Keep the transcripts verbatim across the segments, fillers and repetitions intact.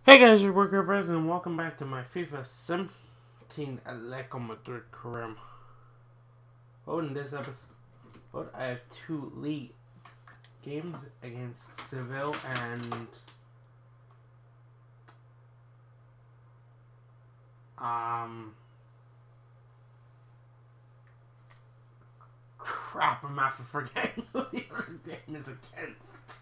Hey guys, your worker president, and welcome back to my FIFA seventeen Atletico Madrid career. Oh, in this episode, I have two league games against Seville and um crap. I'm after forgetting who the other game is against.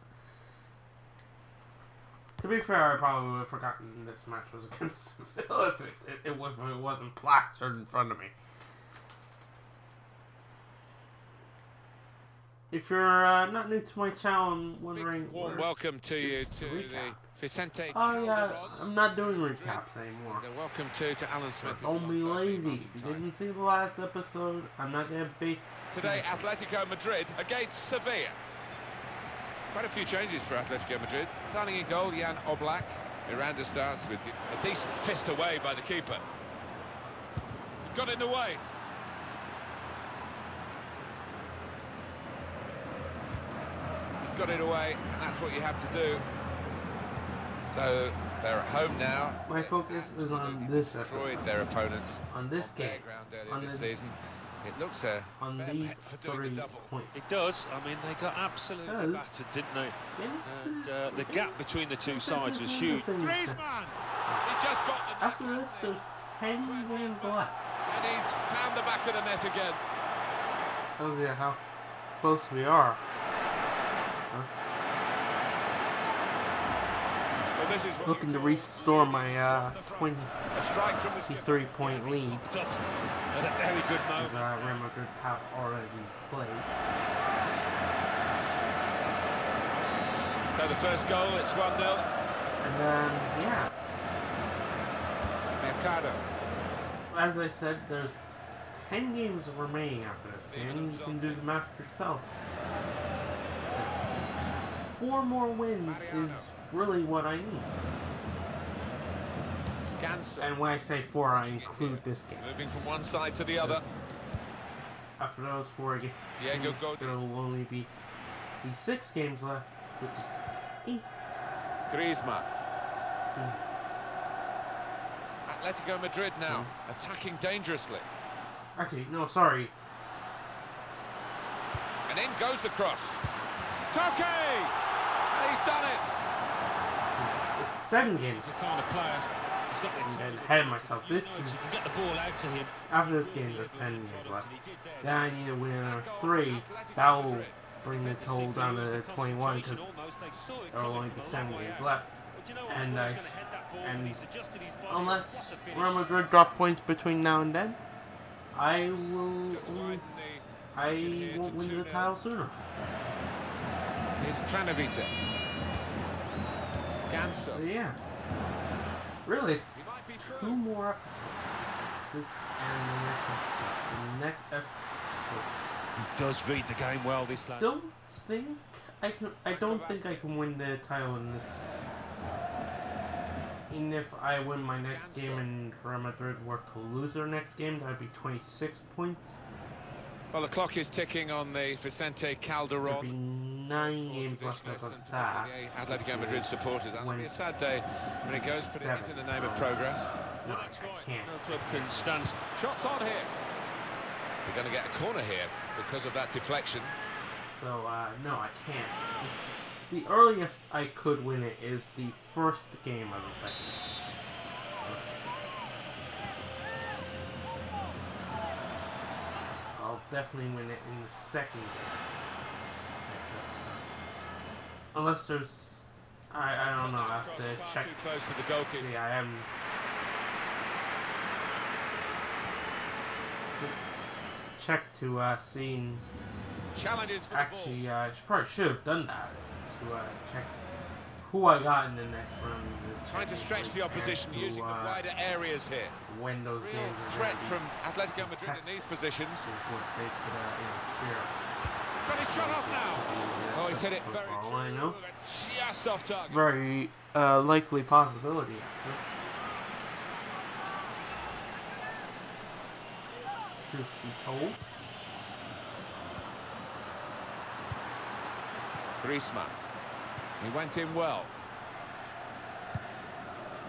To be fair, I probably would have forgotten this match was against Seville if it, it, it, was, if it wasn't plastered in front of me. If you're uh, not new to my channel and wondering... Big warm welcome to you to the Vicente Oh yeah, I'm not doing recaps anymore. And welcome to, to Alan Smith. Don't be lazy. If you didn't see the last episode, I'm not going to be... Today, Atletico Madrid against Sevilla. Quite a few changes for Atletico Madrid. Starting in goal, Jan Oblak. Miranda starts with a decent fist away by the keeper. Got in the way. He's got it away, and that's what you have to do. So they're at home now. My focus is on this episode. Destroyed their opponents on this game. On this season. It looks a on these three points. It does. I mean, they got absolutely does. battered, didn't they? And uh, the gap between the two sides was huge. Griezmann! He just got the After this, there's ten games left. And he's found the back of the net again. Tells you how close we are. Huh? Well, this is Looking to restore my uh, twenty-three point lead. At a very good moment. As uh, Real Madrid have already played. So the first goal, it's one nil. And then, yeah. Mercado. As I said, there's ten games remaining after this game. You can do the math yourself. Four more wins is really what I need. And when I say four, I include this game. Moving from one side to the other. After those four games, Diego there will only be, be six games left, which is eight. Griezmann. Hmm. Atletico Madrid now, yes. Attacking dangerously. Actually, no, sorry. And in goes the cross. Koke! And he's done it! It's seven games. The kind of player. I'm getting ahead of myself. This is get the ball out to him. After this game, there's ten games left. Then I need to win another three. That will bring the total down to twenty-one because there will only be seven games left. And I, and unless Real Madrid drop points between now and then, I will. I won't win the title sooner. Here's Kranovita. Ganso. So yeah. Really, it's two more episodes. This and the next episode. So the next episode. He does read the game well, this lad. Don't think I can. I don't think I can win the title in this. Even if I win my next game and Real Madrid were to lose their next game, that'd be twenty-six points. Well, the clock is ticking on the Vicente Calderon. There'd be nine games left of that. Atletico Madrid supporters. It'll be a sad day when it goes, but it is in the name of progress. No, I can't. No club can stand. Shots on here. We're going to get a corner here because of that deflection. So, uh, no, I can't. This, the earliest I could win it is the first game of the second episode. I'll definitely win it in the second game. Unless there's... I, I don't know, I have to check. Too close to the goalkeeper. See, I am... Check to uh, seeing... Challenges for Actually, uh, I probably should have done that. To uh, check who I got in the next round. Trying to stretch the opposition using the uh, wider areas here. When those Real games are threat from Atletico Madrid in these positions. They could, uh, interfere. He's got his shot off now. Oh, he's hit it very all I know. Just off target. Very uh, likely possibility, actually. Truth be told. Griezmann. He went in well.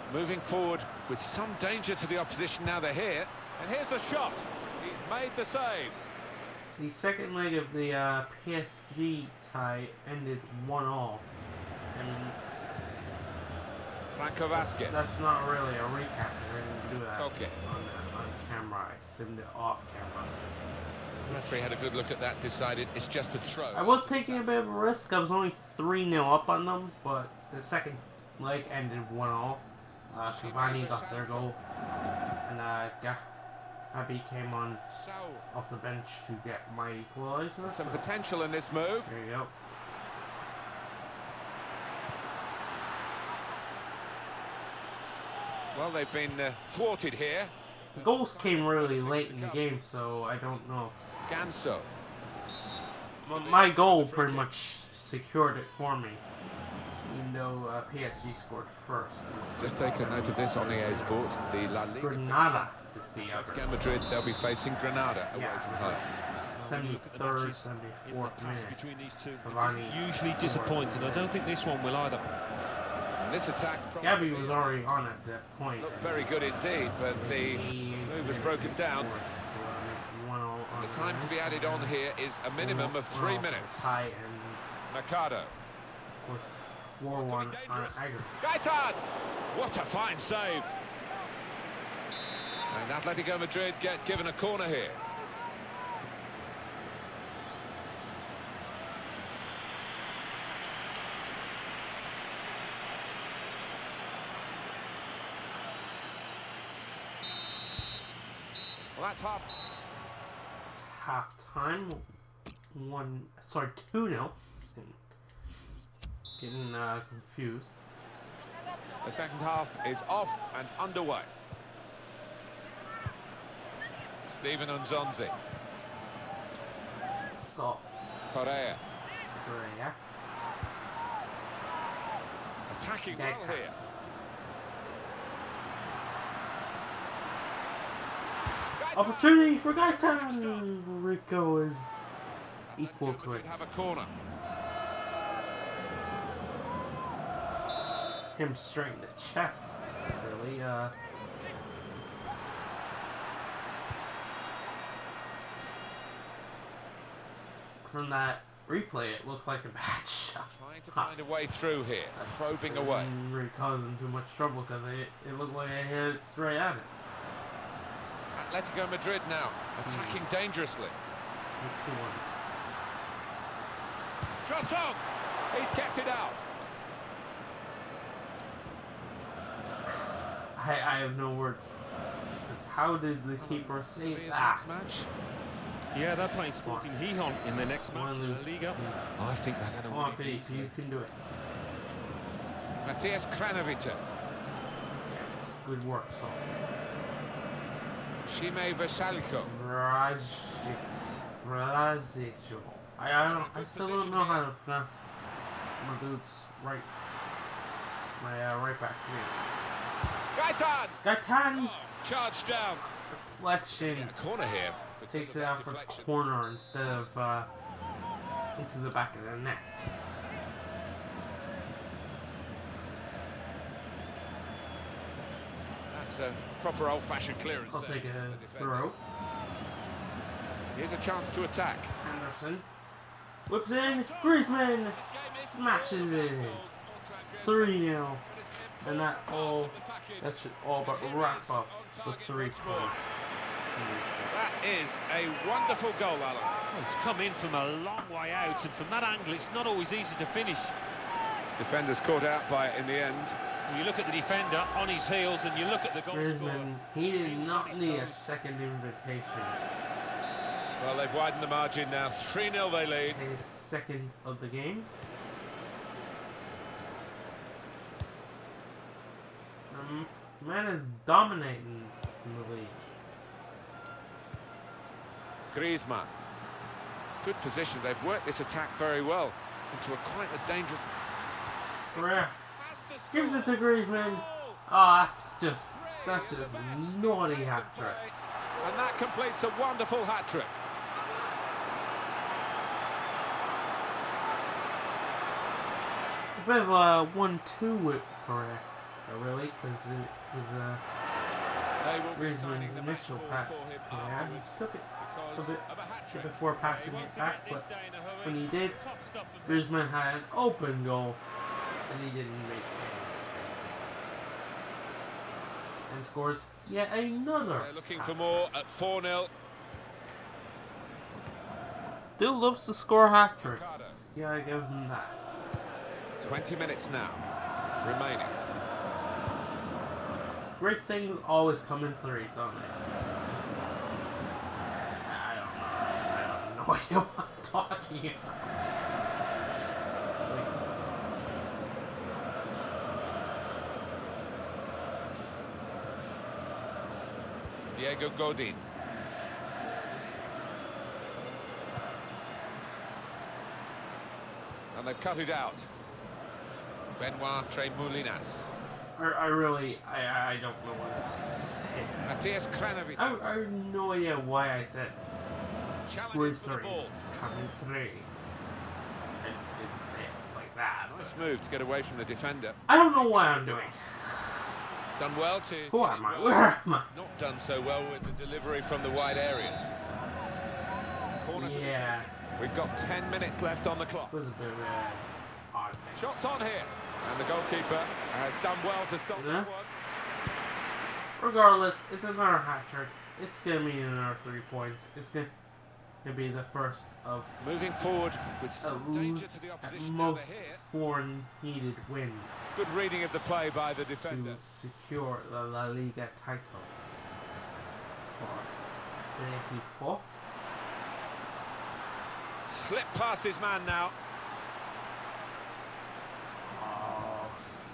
Moving forward with some danger to the opposition now they're here. And here's the shot. He's made the save. The second leg of the uh, P S G tie ended one all. And Franco Vasquez. That's, that's not really a recap because I didn't do that okay. on, on camera. I simmed it off camera. The referee had a good look at that, decided it's just a throw. I was taking a bit of a risk. I was only three nil up on them, but the second leg ended one all. Uh, Cavani got their goal, and uh, Gabi came on off the bench to get my equalizer. Some potential in this move. There you go. Well, they've been uh, thwarted here. The goals came really late in the game, so I don't know if... Ganso. My goal pretty much secured it for me, even though uh, P S G scored first. Just take a note of this on E A Sports. The La Liga. Granada is the other. Atletico Madrid, they'll be facing Granada away Yeah, from home. seventy-third, seventy-fourth minute. Between these two, Cavani usually disappointing. I don't think this one will either. And this attack from Gabi was already on at that point. looked very good indeed, but the move was broken down. The time to be added on here is a minimum of three minutes. Mercado. four one on aggregate. Gaetan! What a fine save! And Atletico Madrid get given a corner here. Well, that's half. It's half time. One, sorry, two nil. Getting uh, confused. The second half is off and underway. Steven Nzonzi. So, Correa. Correa. Attacking well Gaetan. here. Opportunity for Gaetan! Rico is equal to it. Have a corner. Him straight in the chest, really. Uh, from that replay, it looked like a bad shot. Trying to find a way through here, probing away. Didn't really cause him too much trouble because it, it looked like I hit it straight at it. Atletico Madrid now attacking mm. dangerously. Let's see one. Shots on! He's kept it out. I, I have no words. How did the keeper save that? Match. Yeah, they're playing Sporting Gijón in their next match in La Liga. I think they're going to win it easily. You can do it. Matthias Kranevitter. Yes, good work, so. Shime Versaliko. Razic. I, I don't. I still don't know how to pronounce my dude's right. My uh, right back's name. Gaetan. Gaetan. Oh, charged down. Deflection. Yeah, corner here. Takes it out for the corner instead of uh, into the back of the net. That's a proper old-fashioned clearance. I'll there. take a throw. Here's a chance to attack. Anderson whips in. Griezmann smashes it in. three nil. And that all that should all but wrap up the three points. That is a wonderful goal, Alan. Well, it's come in from a long way out, and from that angle, it's not always easy to finish. Defenders caught out by it in the end. When you look at the defender on his heels, and you look at the goal Griezmann, scorer. he did not need a second invitation. Well, they've widened the margin now. three nil they lead. His second of the game. Um, man is dominating in the league. Griezmann. Good position. They've worked this attack very well into a quite a dangerous... Correa gives it to Griezmann. Oh, that's just, that's just naughty hat-trick. And that completes a wonderful hat-trick. A bit of a one two with Correa. Oh, really? Because it was uh, Griezmann's initial pass. Yeah, he took it a bit before passing it back, but when he did, Griezmann had an open goal, and he didn't make any mistakes. And scores yet another. They're looking for more at four nil. Still loves to score hat tricks. Yeah, I give him that. twenty minutes now remaining. Great things always come in threes, don't they? I don't know. I have no idea what I'm talking about. Diego Godin. And they've cut it out. Benoit Tremoulinas. I, I really, I, I don't know what else to say. Matthias Kranovic. I, I have no idea why I said three Challenge for the ball. threes, coming three. I didn't say it like that. Nice move to get away from the defender. I don't know what I'm doing. Done well to... Who am I? Where am I? Not done so well with the delivery from the wide areas. Corner Yeah. We've got ten minutes left on the clock. It was a bit of an odd thing. Shots on here. And the goalkeeper has done well to stop Yeah. that one. Regardless, it's another hat trick. It's going to be another three points. It's going to be the first of Moving forward with some at, danger to the at opposition over most here. four needed wins Good reading of the play by the to defender. secure the La Liga title for Atletico. Slip past his man now. Oh,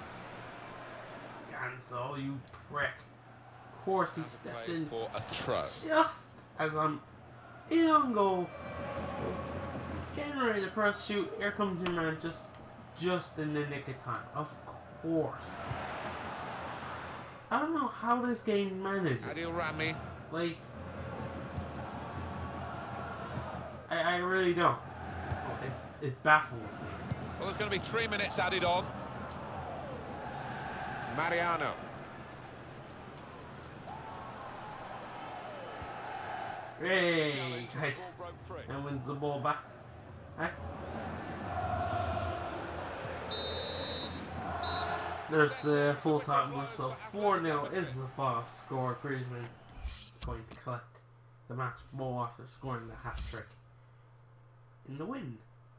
Gansel, you prick. Of course he stepped Play in for a throw. just as I'm in on goal. Getting ready to press shoot. Here comes your man just just in the nick of time. Of course. I don't know how this game manages. Adil Rami. Like, I, I really don't. It, it baffles me. Well, there's going to be three minutes added on. Mariano. Hey, guys. Ball broke free. And wins the ball back. Hey. There's the full-time whistle. four nil is the final score. Griezmann going to collect the match ball after scoring the hat-trick in the win.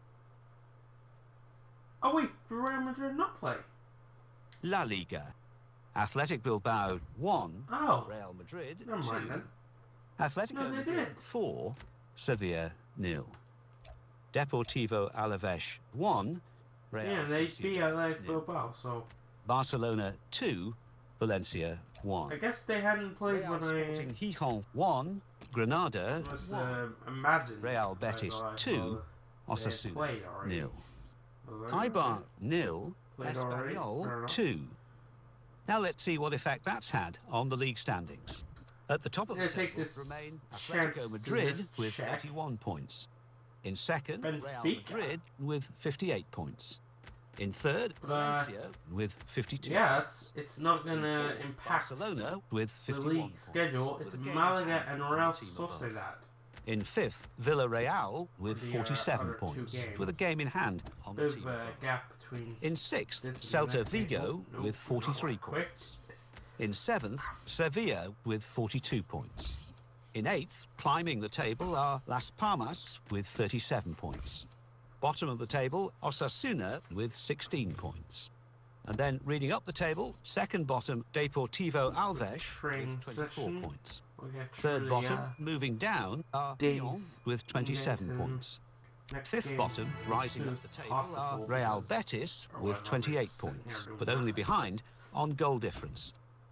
Oh wait, did Real Madrid not play? La Liga. Athletic Bilbao one. Oh. Real Madrid Never mind two. then. Atletico No, they Madrid did. four. Sevilla nil. Deportivo Alaves one. Real Yeah, they Sociedad, beat Athletic nil. Bilbao, so Barcelona two. Valencia one. I guess they hadn't played Real when I Sporting Gijón one. Granada must one. uh, imagine. Real Betis two. Osasuna nil. Eibar nil. Played already? Fair Espanyol enough. two. Now let's see what effect that's had on the league standings. At the top of the Yeah, take table this remain chance Atletico to Madrid just with check. forty-one points. In second, Real Benfica. Madrid with fifty-eight points. In third, But, uh, Valencia with fifty-two. Yeah, it's it's not In gonna fourth, impact Barcelona with the fifty-one league points, schedule. with It's a game in Malaga hand and on the Real team above. Sociedad. In fifth, Villarreal with The, uh, forty-seven other two points, games. with a game in hand on the Bit team of a above. gap between. In sixth, this and Celta that game. Vigo Oh, nope, with forty-three not quick. points. In seventh, Sevilla with forty-two points. In eighth, climbing the table, are Las Palmas with thirty-seven points. Bottom of the table, Osasuna with sixteen points. And then reading up the table, second bottom, Deportivo Alaves Train with twenty-four session. points. We'll get Third through bottom, the, uh, moving down, are days Lyon with twenty-seven and points. next Fifth game bottom, as rising soon up the as table, are possible, Real because Betis otherwise with I'll be twenty-eight sitting here points, doing but only nothing. behind on goal difference.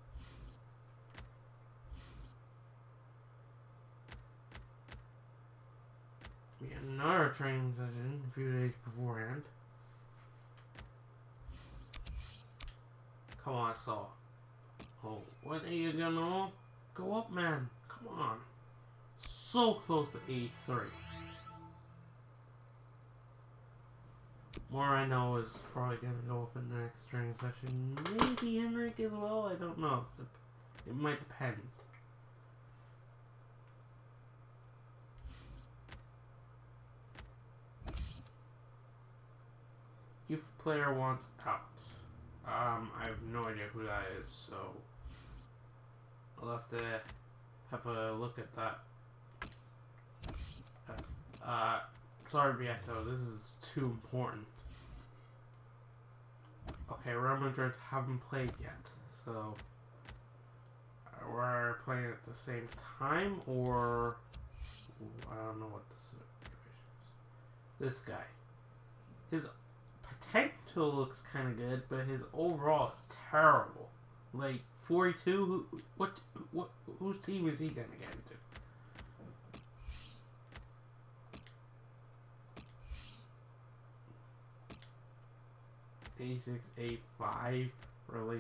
We had another training session a few days beforehand. Come on, Saul. Oh, when are you gonna go up, man? Come on. So close to eighty-three. Moreno is probably going to go up in the next training session. Maybe Henrik as well. I don't know. It might depend. Youth player wants out. Um, I have no idea who that is, so I'll have to have a look at that. Uh, sorry, Vieto, this is too important. Okay, Real Madrid haven't played yet, so uh, we're playing at the same time, or I don't know what the situation is. This guy, his potential looks kind of good, but his overall is terrible. Like forty-two, who, what, what, whose team is he gonna get into? eighty-six, eighty-five, really?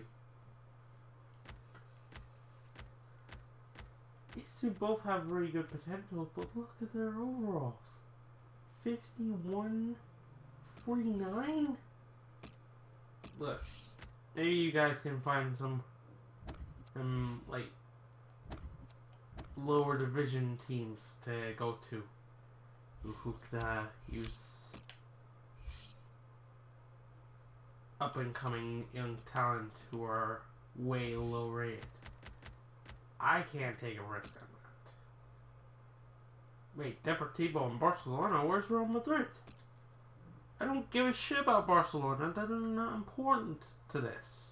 These two both have really good potential, but look at their overalls. fifty-one, forty-nine? Look, maybe you guys can find some, um, like, lower division teams to go to who, who could, uh, use up-and-coming young talent who are way low rated. I can't take a risk on that. Wait, Deportivo and Barcelona? Where's Real Madrid? I don't give a shit about Barcelona. That is not important to this.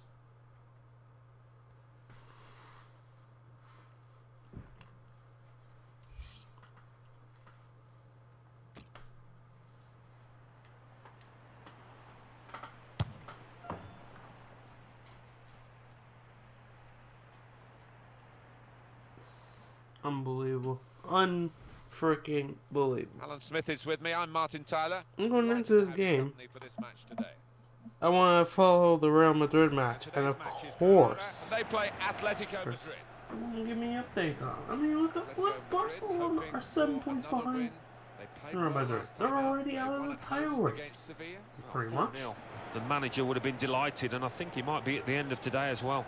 Unbelievable. Unfreaking believable. Alan Smith is with me. I'm Martin Tyler. I'm going into this game. For this match today. I want to follow the Real Madrid match, and of course, they play Atletico Madrid. Give me updates on. I mean, look at what Barcelona are seven points behind Real Madrid. They're already out of the title race. Pretty much. The manager would have been delighted, and I think he might be at the end of today as well.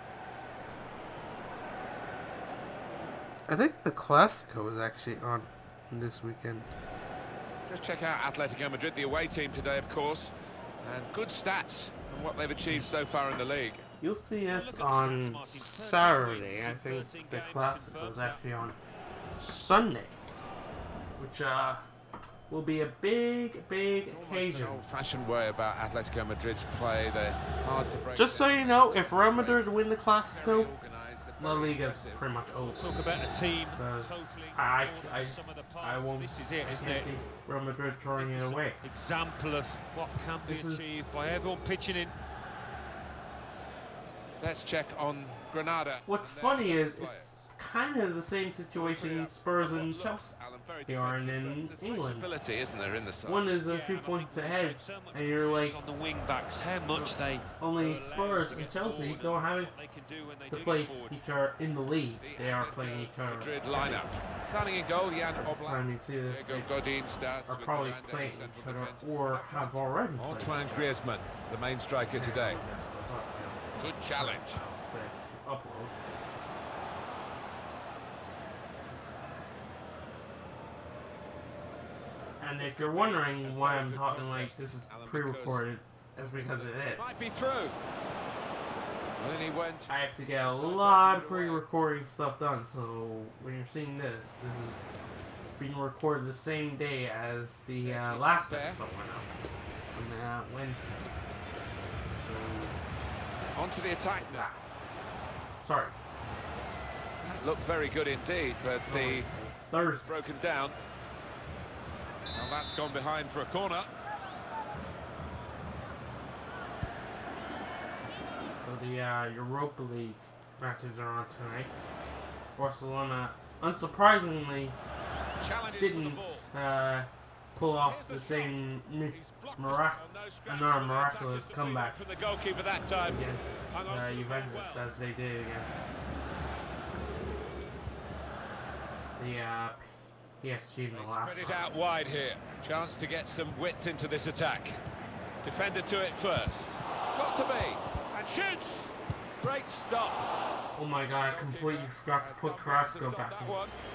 I think the Clasico is actually on this weekend. Just check out Atletico Madrid, the away team today, of course. And good stats on what they've achieved so far in the league. You'll see us on Saturday. I think the Clasico is actually on Sunday. Which uh, will be a big, big occasion. An old-fashioned way about Atletico Madrid's play. They're hard to break. Just so you know, if Real Madrid win the Clasico, La Liga's pretty much over. Talk about a team. I, I, I won't. This is it, isn't it? See Real Madrid throwing it away. Example of what can be this achieved is, by everyone pitching in. Let's check on Granada. What's funny is it's kind of the same situation Spurs and Chelsea they are in, in England. Isn't there, in the side? One is a few points ahead, and you're like, on the wing backs, how much they only Spurs and Chelsea don't have it to play each other in the league. They are playing each other. Madrid lineup. Starting in goal, Jan Oblak. When you see this, they Godin starts are probably playing each other or have already played. Antoine Griezmann, the main striker today. Good challenge. Upload. And if you're wondering why I'm talking like this is pre-recorded, that's because it is. Might be through. And then he went. I have to get a lot of pre-recording stuff done, so when you're seeing this, this is being recorded the same day as the uh, last episode went out on uh, Wednesday. So on to the attack now. Sorry. That looked very good indeed, but the Thursday broken down. Well, that's gone behind for a corner. So the uh, Europa League matches are on tonight. Barcelona, unsurprisingly, didn't uh, pull off the same mirac another miraculous comeback from the goalkeeper that time against uh, Juventus as they did against the uh, P S G in the last spread it out wide here. Chance to get some width into this attack. Defender to it first. Got to be. And shoots. Great stop. Oh my god, I completely forgot to put Carrasco back in.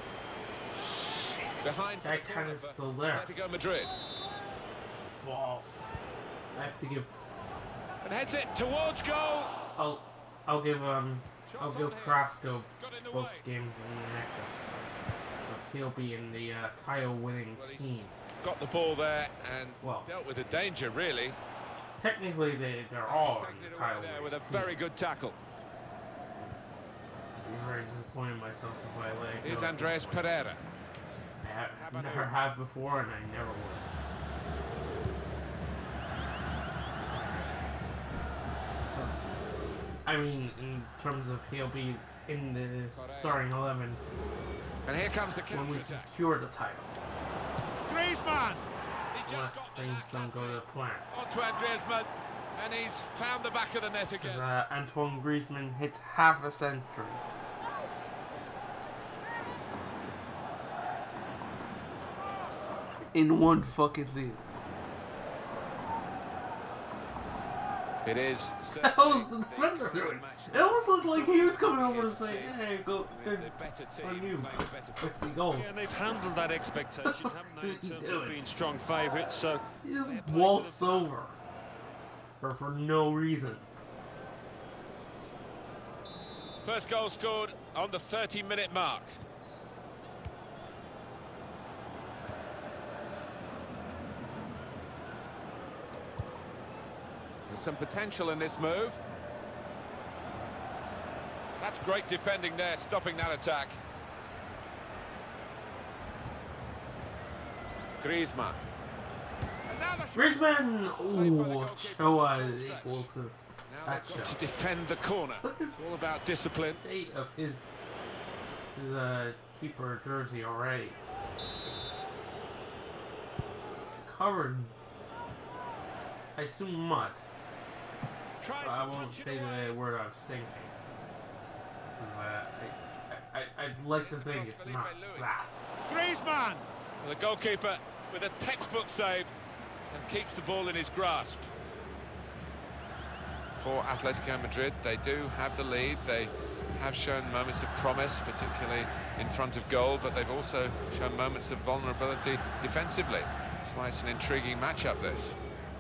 Behind Gaetan is still there. Atletico Madrid. Balls. I have to give. And heads it towards goal. I'll, I'll give um, I'll give Carrasco both games in the next episode. So he'll be in the uh, title-winning team. Got the ball there and well, dealt with the danger, really. Technically, they they're all in the title there with a very good tackle. I'd be very disappointed in myself if I let it go. Here's Andreas Pereira. I have, never have before, and I never will. I mean, in terms of he'll be in the starting eleven. And here comes the when we secure the title. Griezmann! Unless things don't go to plan. On to Griezmann, and he's found the back of the net again. Uh, Antoine Griezmann hits half a century. In one fucking season. It is. That was the defender doing. It almost looked like he was coming over to say, "Hey, go, on you, fifty goals." Yeah, and they've handled that expectation, haven't they, in terms of being strong favourites. So he just waltzed over, or for no reason. First goal scored on the thirty-minute mark. There's some potential in this move. That's great defending there, stopping that attack. Griezmann. Griezmann! Ooh, Ochoa is equal to that shot. To defend the corner. It's all about discipline. The state of his, his uh, keeper jersey already. Covered, I assume, mud. But I won't say the word I was thinking. Uh, I, I, I'd like to think it's not that. Griezmann! The goalkeeper with a textbook save and keeps the ball in his grasp. For Atletico Madrid, they do have the lead. They have shown moments of promise, particularly in front of goal, but they've also shown moments of vulnerability defensively. That's why it's an intriguing matchup, this.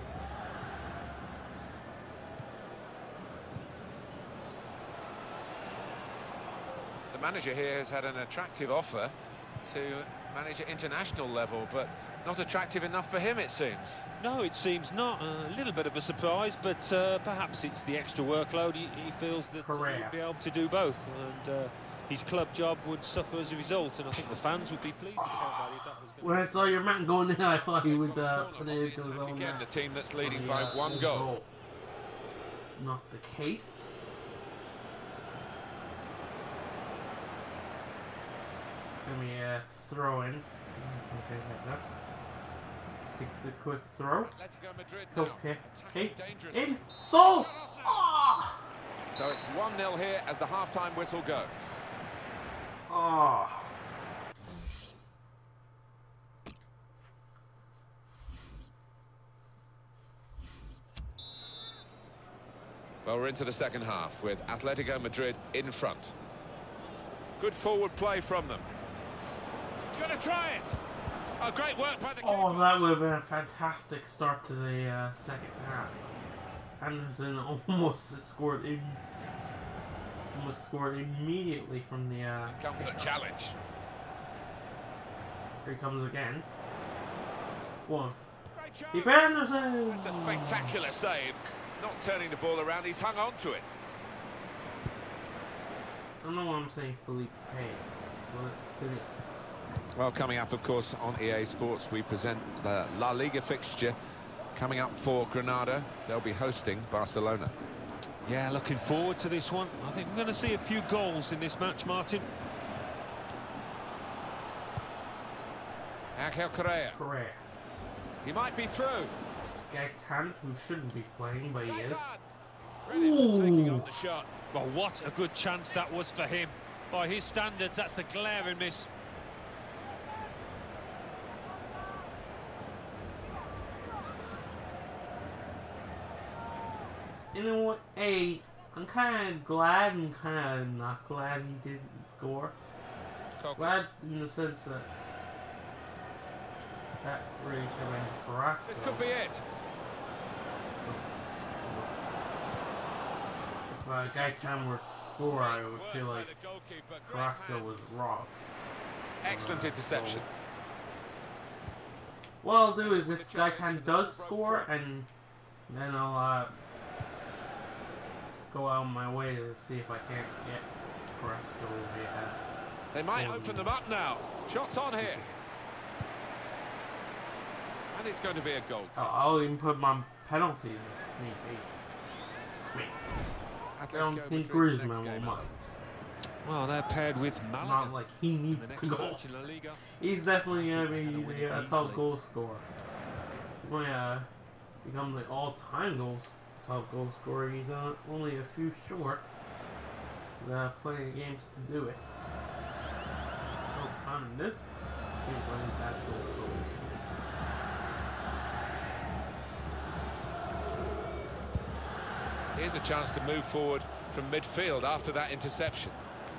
The manager here has had an attractive offer to manage at international level, but not attractive enough for him, it seems. No, it seems not. A little bit of a surprise, but uh, perhaps it's the extra workload. He, he feels that uh, he'll be able to do both, and uh, his club job would suffer as a result, and I think the fans would be pleased with how if that was When I saw your man going in, I thought he would uh, put it into his own Again, the team that's leading the, by uh, one goal. goal. Not the case. Let me uh, throw in. Okay, like that. Take the quick throw. Okay, okay, in, Sol! Oh! So it's one nil here as the half-time whistle goes. Oh. Well, we're into the second half with Atletico Madrid in front. Good forward play from them. Going to try it. Oh, great work by the keeper. Oh, that would have been a fantastic start to the uh, second half. Anderson almost scored in, almost scored immediately from the. Uh, Here comes the challenge. Here he comes again. One. Keep Anderson. That's a spectacular save. Not turning the ball around. He's hung on to it. I don't know what I'm saying, Felipe. It's Felipe. Well, coming up, of course, on E A Sports, we present the La Liga fixture coming up for Granada. They'll be hosting Barcelona. Yeah, looking forward to this one. I think we're going to see a few goals in this match, Martin. Angel Correa. Correa. He might be through. Gaetan, who shouldn't be playing, but he is. Taking on the shot. Well, what a good chance that was for him. By his standards, that's a glaring miss. in a way, I'm kind of glad and kind of not glad he didn't score. Coco. Glad in the sense that that really should have been Carrasco. This could be it. If uh, Gaetan were to score, I would feel like Carrasco was robbed. Excellent interception. What I'll do is if Gaetan does score, and then I'll uh, go out of my way to see if I can't get Carrasco over here. They might open them up now. Shots on here. And it's going to be a goal. Oh, I'll even put my penalties in. Need be. Wait. I don't think Griezmann will mind. Well, they're paired with Malaga. It's not like he needs to go. He's definitely going to be the uh, top goal scorer. He might uh, become the all-time goal top goal scorer. He's uh, only a few short. Uh, playing games to do it. No time in this. He's running that goal scorer. Here's a chance to move forward from midfield after that interception.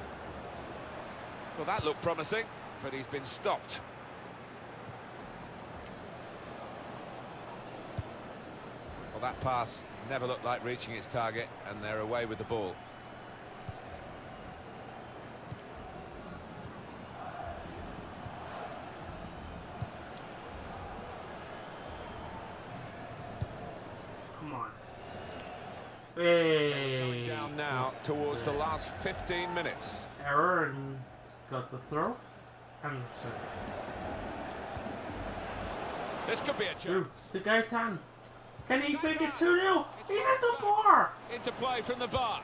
Well, that looked promising, but he's been stopped. Well, that pass never looked like reaching its target, and they're away with the ball. Come on. Hey. Coming down now towards the last fifteen minutes. Error and got the throw. Anderson. This could be a chance. Ooh, to Gaetan. Can he make it two nil? He's at the bar! Into play from the bar.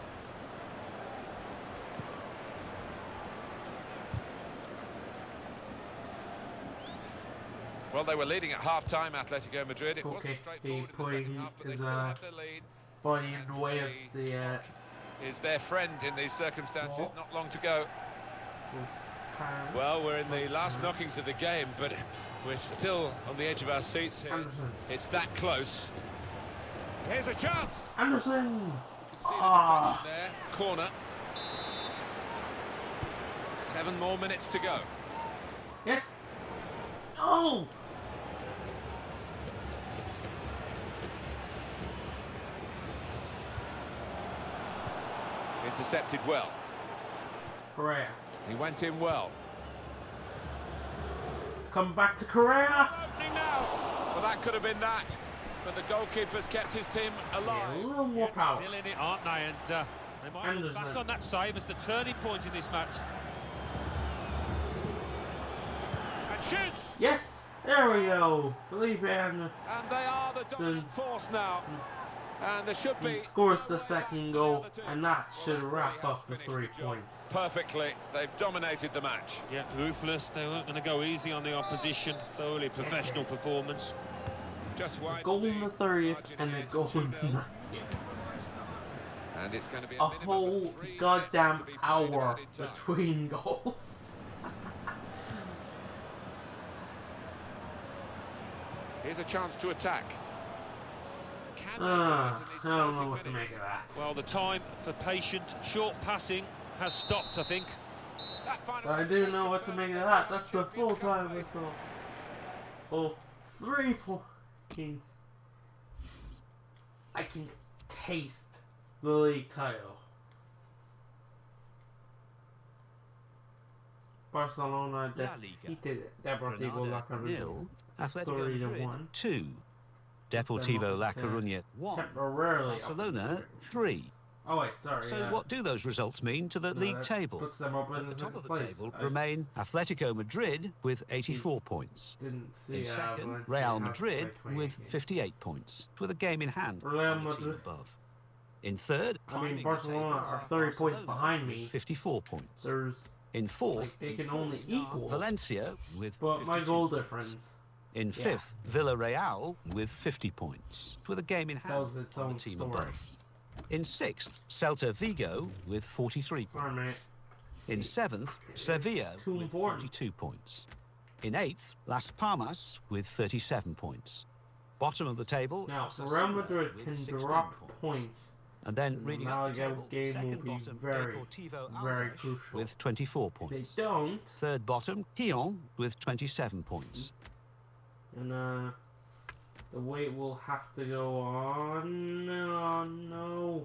Well, they were leading at half-time, Atletico Madrid. It wasn't Okay, straightforward he in the second half, but they his still uh, have the lead. body in the way of the uh, Is their friend in these circumstances. Ball. Not long to go. time. Well, we're in the last knockings of the game, but we're still on the edge of our seats here. Anderson. It's that close. Here's a chance. Anderson! You can see the Ah. deflection there. Corner. Seven more minutes to go. Yes! No! Intercepted well. Correa. He went in well. It's come back to Correa! Opening now. Well, that could have been that. But the goalkeeper's kept his team Yeah, a alive. little more power. Still in it, aren't they? And uh, they might look back Anderson. on that save as the turning point in this match. And shoots. Yes! There we go! Felipe Anderson And they are the dominant force now. And there should be... scores the second goal, and that should wrap up the three points. Perfectly. They've dominated the match. Yeah, ruthless. They weren't going to go easy on the opposition. Thoroughly professional performance. Just A wide. goal in the thirtieth and a goal in the ninetieth. And it's going to be A a minimum whole of three goddamn minutes to be played hour at any time. between goals. Here's a chance to attack. Can they Ah, do it in these I don't know closing what to minutes? make of that. Well, the time for patient, short passing has stopped, I think. That final I whistle do know what to make of that. That's the full time whistle. Oh, three points. I can taste the league title. Barcelona La Liga. defeated Deportivo La Granada nil, Coruña Atletico three to Madrid one. two, Deportivo La Yeah. Coruña one, Temporarily. up in Barcelona the three. Oh wait, sorry. So uh, what do those results mean to the no, league that table? Puts them up in At the the top second of the place. table I remain Atletico Madrid with eighty-four points. didn't see In uh, second, Valencia Real have Madrid quite with twenty-eight. fifty-eight points, with a game in hand Real on the team Madrid- above. In third, I mean, climbing the Barcelona table, are thirty points Barcelona behind with me. fifty-four points. There's In fourth, like they can only equal. Valencia with But my fifty-two goal points. difference In yeah. fifth, Villarreal with fifty points, with a game in hand tells its on own the team story. above. In sixth, Celta Vigo with forty-three points. Sorry, mate. In seventh, Sevilla too with important. forty-two points. In eighth, Las Palmas with thirty-seven points. Bottom of the table. Now, Real Madrid can drop points. points. And then The reading up the Malaga table, game second will be bottom, very, Deportivo very Alavés crucial. with twenty-four If points. they don't, Third bottom, Lyon with twenty-seven points. and uh, the weight will have to go on. Oh no.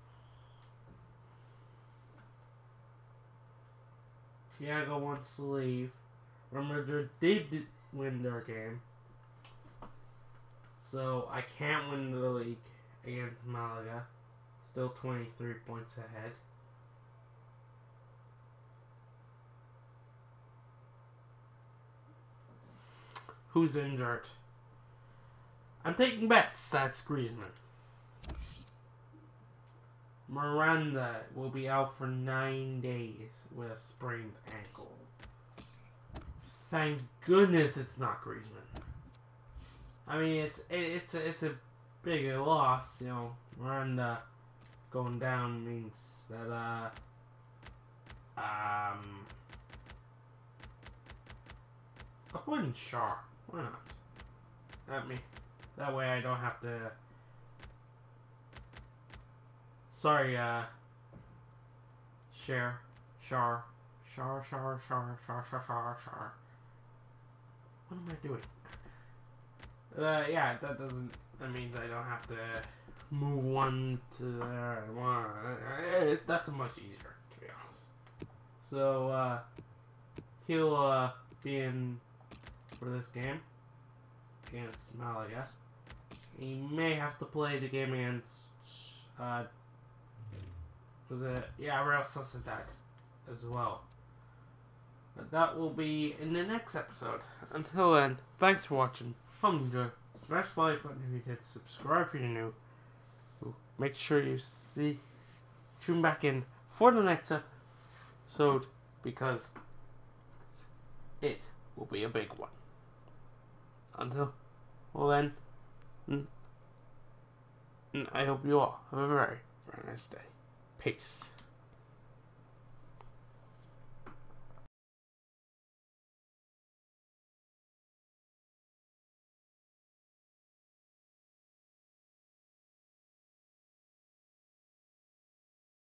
Thiago wants to leave. Real Madrid did win their game. So I can't win the league against Malaga. Still twenty-three points ahead. Who's injured? I'm taking bets. That's Griezmann. Miranda will be out for nine days with a sprained ankle. Thank goodness it's not Griezmann. I mean, it's it's a, it's a bigger loss, you know. Miranda going down means that uh um I'll put in Shaw. Why not? At me. That way I don't have to. Sorry, uh. Share. Shar. Shar, shar, shar, shar, shar, shar, shar. What am I doing? Uh, yeah, that doesn't. That means I don't have to move one to there and one. Uh, that's much easier, to be honest. So, uh. He'll, uh, be in for this game against Malaga. He may have to play the game against, uh, was it? Yeah, Real Sociedad as well. But that will be in the next episode. Until then, thanks for watching. Hope you enjoy. Smash the like button if you did. Subscribe if you're new. Make sure you see, tune back in for the next episode because it will be a big one. Until, well then, n- n- I hope you all have a very, very nice day. Peace.